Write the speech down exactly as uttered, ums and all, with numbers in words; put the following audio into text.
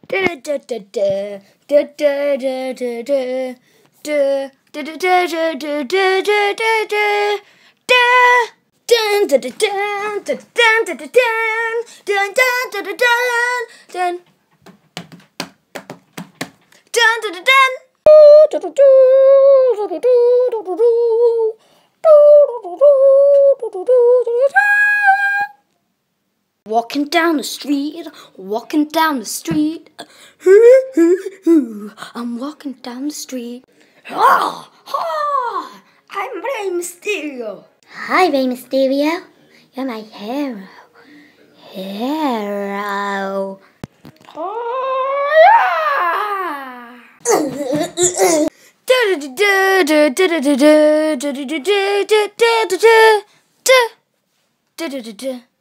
Walking down the street, walking down the street. I'm walking down the street. Oh, oh, I'm Rey Mysterio. Hi, Rey Mysterio. You're my hero. Hero. Oh, yeah.